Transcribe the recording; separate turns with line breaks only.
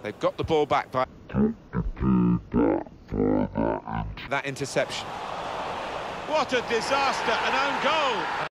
They've got the ball back by that interception.
What a disaster, an own goal!